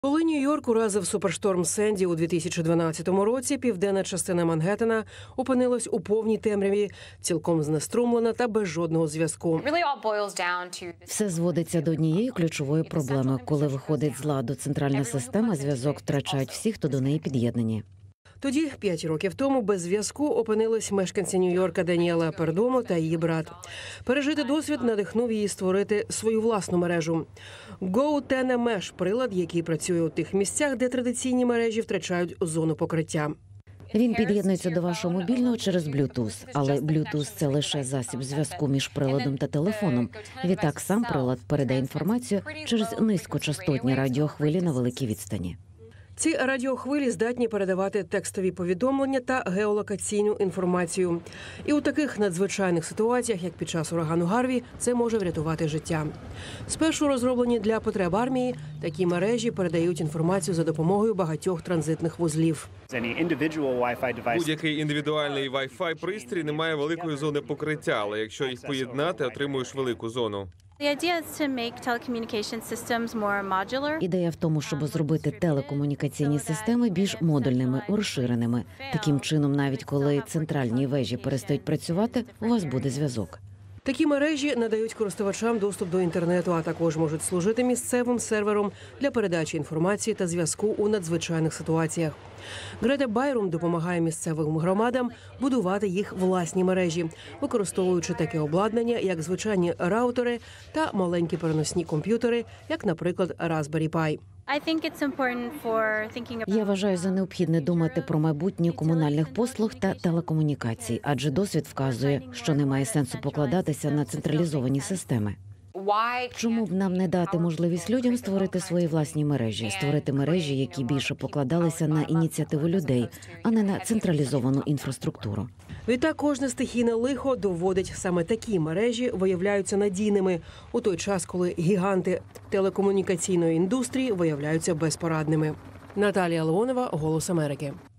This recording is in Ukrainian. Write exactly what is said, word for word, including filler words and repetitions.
Коли Нью-Йорк уразив супершторм Сенді у дві тисячі дванадцятому році, південна частина Мангеттена опинилась у повній темряві, цілком знеструмлена та без жодного зв'язку. Все зводиться до однієї ключової проблеми. Коли виходить з ладу центральна система, зв'язок втрачають всі, хто до неї під'єднані. Тоді, п'ять років тому, без зв'язку опинились мешканці Нью-Йорка Даніела Пердомо та її брат. Пережити досвід надихнув її створити свою власну мережу. GoTenna Mesh – прилад, який працює у тих місцях, де традиційні мережі втрачають зону покриття. Він під'єднується до вашого мобільного через Bluetooth, але Bluetooth – це лише засіб зв'язку між приладом та телефоном. Відтак сам прилад передає інформацію через низькочастотні радіохвилі на великій відстані. Ці радіохвилі здатні передавати текстові повідомлення та геолокаційну інформацію. І у таких надзвичайних ситуаціях, як під час урагану Гарві, це може врятувати життя. Спершу розроблені для потреб армії, такі мережі передають інформацію за допомогою багатьох транзитних вузлів. Будь-який індивідуальний Wi-Fi пристрій не має великої зони покриття, але якщо їх поєднати, отримуєш велику зону. Ідея в тому, щоб зробити телекомунікаційні системи більш модульними, розширеними. Таким чином, навіть коли центральні вежі перестають працювати, у вас буде зв'язок. Такі мережі надають користувачам доступ до інтернету, а також можуть служити місцевим сервером для передачі інформації та зв'язку у надзвичайних ситуаціях. Грета Байрум допомагає місцевим громадам будувати їх власні мережі, використовуючи таке обладнання, як звичайні раутери та маленькі переносні комп'ютери, як, наприклад, Raspberry Pi. Я вважаю за необхідне думати про майбутнє комунальних послуг та телекомунікацій, адже досвід вказує, що немає сенсу покладатися на централізовані системи. Чому б нам не дати можливість людям створити свої власні мережі, створити мережі, які більше покладалися на ініціативу людей, а не на централізовану інфраструктуру? Відтак кожне стихійне лихо доводить, саме такі мережі виявляються надійними, у той час, коли гіганти телекомунікаційної індустрії виявляються безпорадними. Наталія Леонова, «Голос Америки».